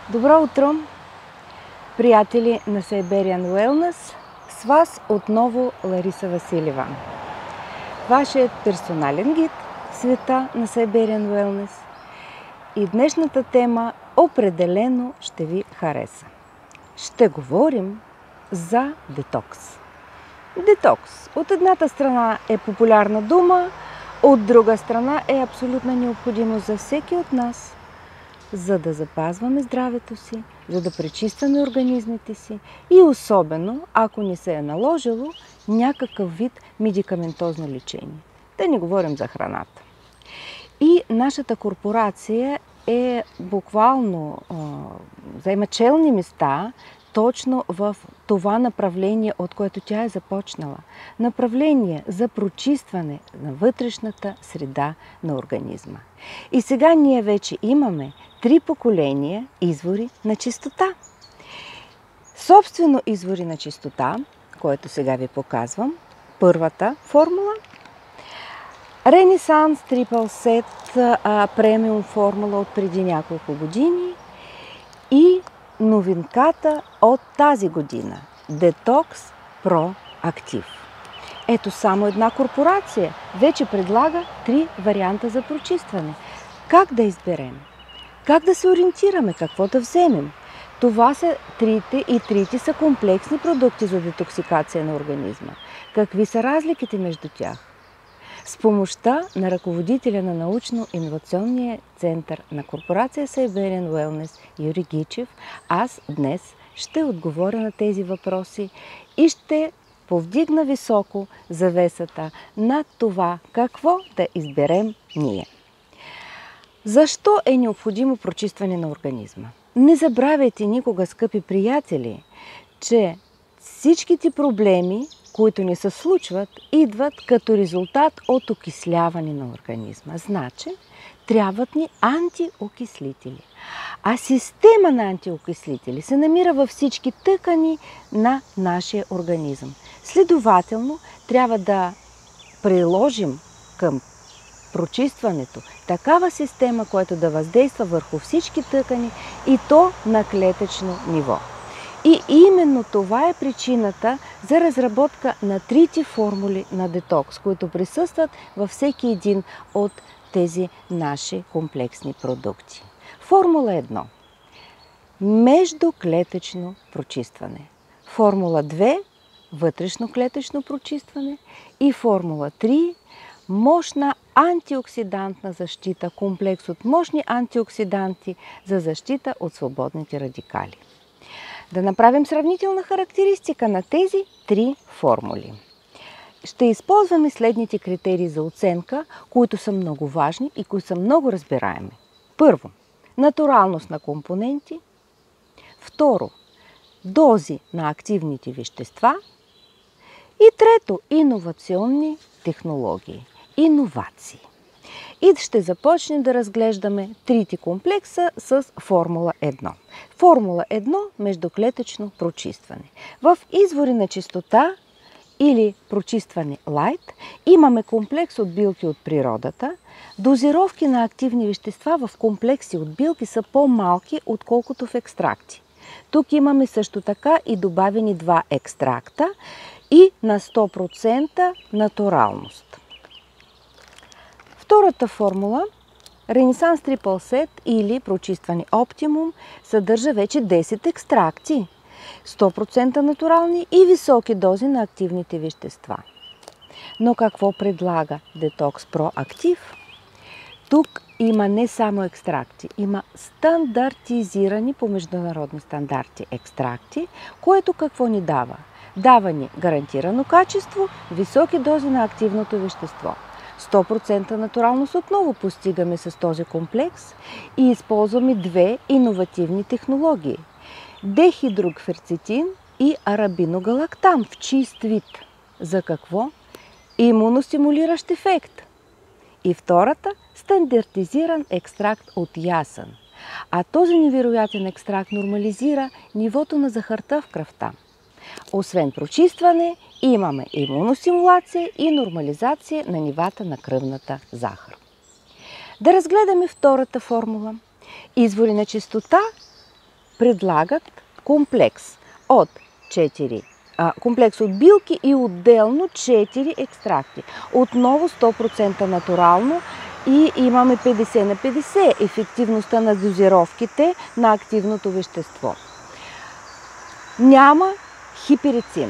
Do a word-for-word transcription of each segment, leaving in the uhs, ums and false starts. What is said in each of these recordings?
Добро утро, приятели на Siberian Wellness! С вас отново Лариса Василева, вашият персонален гид в света на Siberian Wellness. И днешната тема определено ще ви хареса. Ще говорим за детокс. Детокс от едната страна е популярна дума, от друга страна е абсолютна необходимост за всеки от нас, за да запазваме здравето си, за да пречистваме организмите си и особено, ако не се е наложило, някакъв вид медикаментозно лечение. Да не говорим за храната. И нашата корпорация е буквално а, заема челни места точно в това направление, от което тя е започнала. Направление за прочистване на вътрешната среда на организма. И сега ние вече имаме три поколения извори на чистота. Собствено извори на чистота, което сега ви показвам, първата формула, Ренесанс Triple Set премиум формула от преди няколко години и новинката от тази година Detox Pro Active. Ето само една корпорация вече предлага три варианта за прочистване. Как да изберем? Как да се ориентираме? Какво да вземем? Това са трите и трите са комплексни продукти за детоксикация на организма. Какви са разликите между тях? С помощта на ръководителя на научно-инновационния център на корпорация Siberian Wellness Юрий Гичев, аз днес ще отговоря на тези въпроси и ще повдигна високо завесата над това какво да изберем ние. Защо е необходимо прочистване на организма? Не забравяйте никога, скъпи приятели, че всичките проблеми, които ни се случват, идват като резултат от окисляване на организма. Значи, трябват ни антиокислители. А система на антиокислители се намира във всички тъкани на нашия организъм. Следователно, трябва да приложим към прочистването такава система, която да въздейства върху всички тъкани и то на клетъчно ниво. И именно това е причината за разработка на трите формули на детокс, които присъстват във всеки един от тези наши комплексни продукти. Формула едно. Междуклетъчно прочистване. Формула две. Вътрешноклетъчно прочистване. И формула три. Мощна антиоксидантна защита. Комплекс от мощни антиоксиданти за защита от свободните радикали. Да направим сравнителна характеристика на тези три формули. Ще използваме следните критерии за оценка, които са много важни и които са много разбираеми. Първо, натуралност на компоненти. Второ, дози на активните вещества. И трето, иновационни технологии, иновации. И ще започнем да разглеждаме трите комплекса с формула едно. Формула едно – междуклетъчно прочистване. В извори на чистота или прочистване лайт имаме комплекс от билки от природата. Дозировки на активни вещества в комплекси от билки са по-малки, отколкото в екстракти. Тук имаме също така и добавени два екстракта и на сто процента натуралност. Втората формула, Ренесанс Triple Set или прочистване Optimum, съдържа вече десет екстракти, сто процента натурални и високи дози на активните вещества. Но какво предлага Detox Pro Active? Тук има не само екстракти, има стандартизирани по международни стандарти екстракти, което какво ни дава? Дава ни гарантирано качество, високи дози на активното вещество. сто процента натуралност отново постигаме с този комплекс и използваме две иновативни технологии. Дехидрокверцетин и арабиногалактан в чист вид. За какво? Имуностимулиращ ефект. И втората – стандартизиран екстракт от ясен. А този невероятен екстракт нормализира нивото на захарта в кръвта. Освен прочистване, имаме имуностимулация и нормализация на нивата на кръвната захар. Да разгледаме втората формула. Извори на чистота предлагат комплекс от четири а, комплекс от билки и отделно четири екстракти. Отново сто процента натурално и имаме петдесет на петдесет ефективността на дозировките на активното вещество. Няма хиперицин.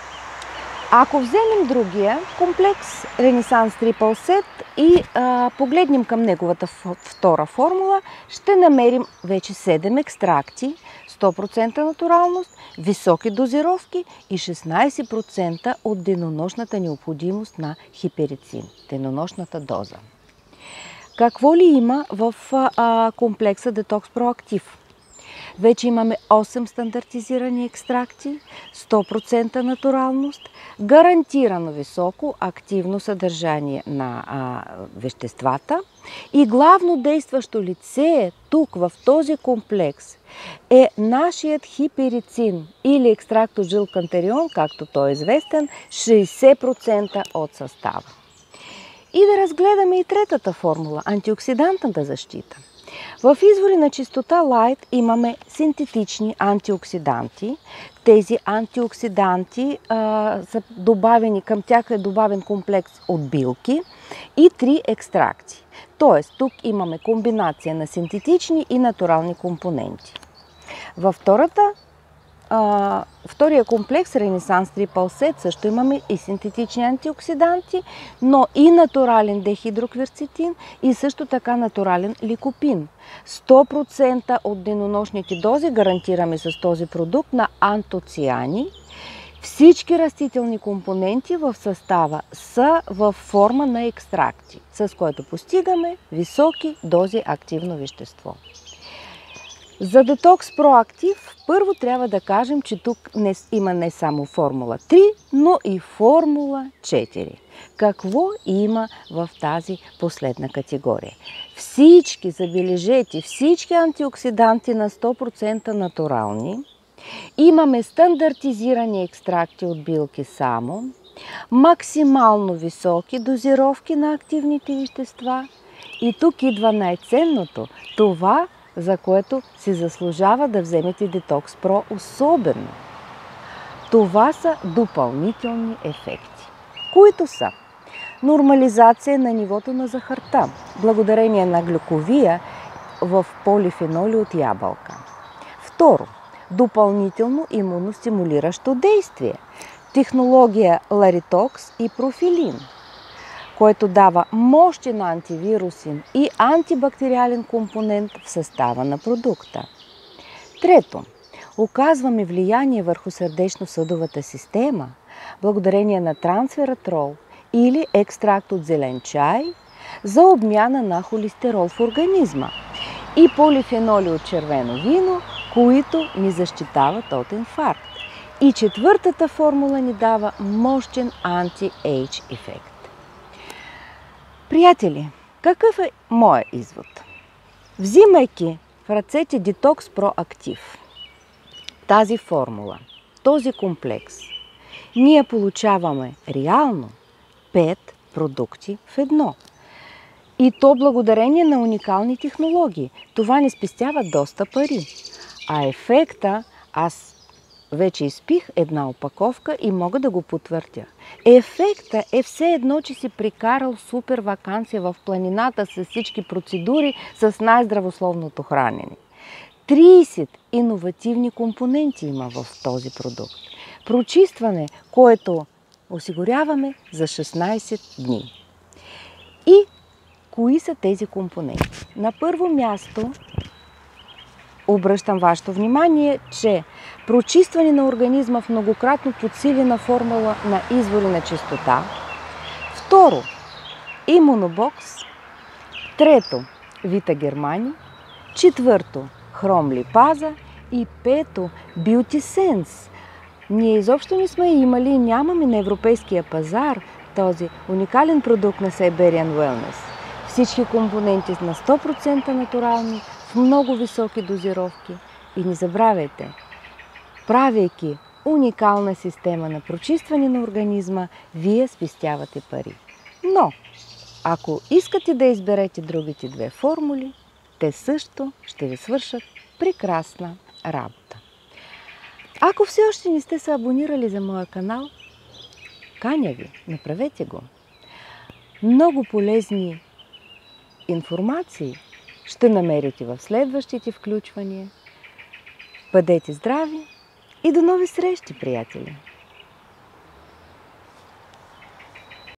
Ако вземем другия комплекс, Ренесанс Трипъл Сет, и а, погледнем към неговата втора формула, ще намерим вече седем екстракти, сто процента натуралност, високи дозировки и шестнадесет процента от денонощната необходимост на хиперицин, денонощната доза. Какво ли има в а, комплекса Detox Proactive? Вече имаме осем стандартизирани екстракти, сто процента натуралност, гарантирано високо активно съдържание на а, веществата и главно действащо лице тук в този комплекс е нашият хиперицин или екстракт от жилкантерион, както той е известен, шейсет процента от състава. И да разгледаме и третата формула – антиоксидантната защита. В извори на чистота Light имаме синтетични антиоксиданти. Тези антиоксиданти а, са добавени, към тях е добавен комплекс от билки и три екстракти. Тоест, тук имаме комбинация на синтетични и натурални компоненти. Във втората Uh, втория комплекс, Ренесанс Трипъл Сет, също имаме и синтетични антиоксиданти, но и натурален дехидрокверцетин и също така натурален ликопин. сто процента от денонощните дози гарантираме с този продукт на антоциани. Всички растителни компоненти в състава са в форма на екстракти, с което постигаме високи дози активно вещество. За Detox Proactive първо трябва да кажем, че тук не, има не само формула три, но и формула четири. Какво има в тази последна категория? Всички, забележете, всички антиоксиданти на сто процента натурални, имаме стандартизирани екстракти от билки само, максимално високи дозировки на активните вещества и тук идва най-ценното – това, за което си заслужава да вземете Detox Pro особено. Това са допълнителни ефекти, които са нормализация на нивото на захарта, благодарение на глюковия в полифеноли от ябълка. Второ, допълнително имуностимулиращо действие, технология Ларитокс и профилин, който дава мощен антивирусен и антибактериален компонент в състава на продукта. Трето, оказваме влияние върху сърдечно-съдовата система, благодарение на трансфератрол или екстракт от зелен чай за обмяна на холестерол в организма и полифеноли от червено вино, които ни защитават от инфаркт. И четвъртата формула ни дава мощен анти-ейдж ефект. Приятели, какъв е моят извод? Взимайки в ръцете Detox Proactive, тази формула, този комплекс, ние получаваме реално пет продукти в едно. И то благодарение на уникални технологии. Това ни спестява доста пари. А ефекта, аз вече изпих една опаковка и мога да го потвърдя. Ефекта е все едно, че си прикарал супер ваканция в планината с всички процедури, с най-здравословното хранене. тридесет иновативни компоненти има в този продукт. Прочистване, което осигуряваме за шестнадесет дни. И кои са тези компоненти? На първо място обръщам вашето внимание, че прочистване на организма в многократно подсилена формула на извори на чистота. Второ, имунобокс. Трето, Вита Германи. Четвърто, хром липаза. И пето, Бютисенс. Ние изобщо не сме имали и нямаме на европейския пазар този уникален продукт на Siberian Wellness. Всички компоненти на сто процента натурални, в много високи дозировки. И не забравяйте, правейки уникална система на прочистване на организма, вие спестявате пари. Но, ако искате да изберете другите две формули, те също ще ви свършат прекрасна работа. Ако все още не сте се абонирали за моя канал, каня ви, направете го. Много полезни информации ще намерите в следващите включвания. Бъдете здрави и до нови срещи, приятели!